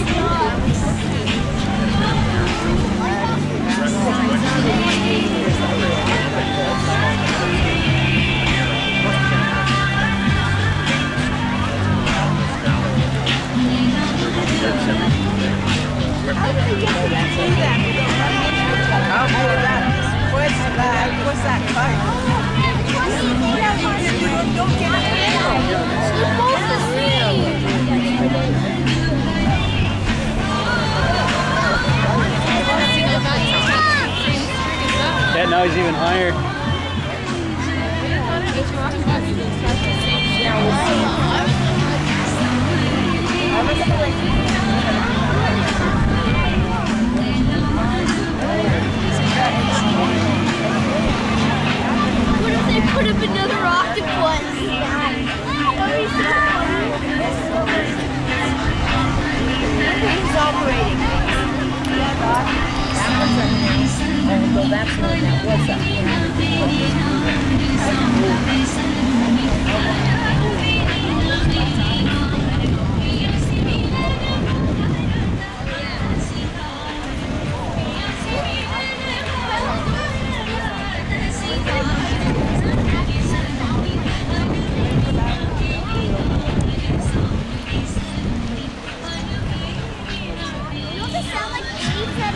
Yeah, now he's even higher. What if they put up another octopus? He's operating. Well, that's the one that was up. Don't they sound like leaves that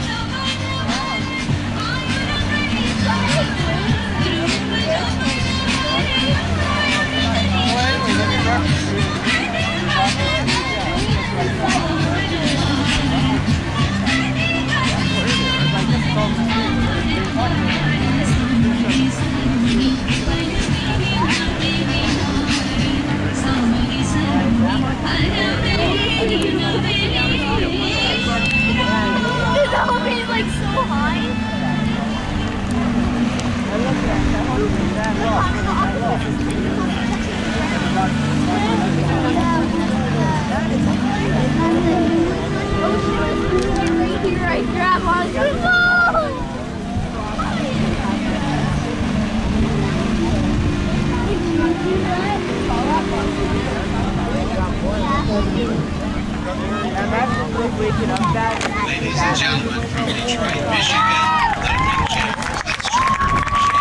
like so high. Right here, I grab onto the phone. Ladies and gentlemen from Detroit, Michigan, the Windjammers. Let's show our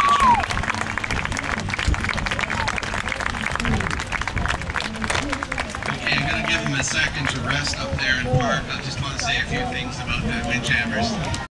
appreciation. Okay, I'm going to give him a second to rest up there and park. I just want to say a few things about the Windjammers.